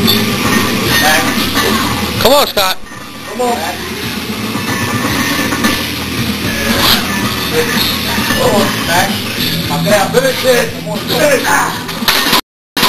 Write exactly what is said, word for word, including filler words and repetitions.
Come on, Scott. Come on. Come on, Max. Okay, finish it. Finish it.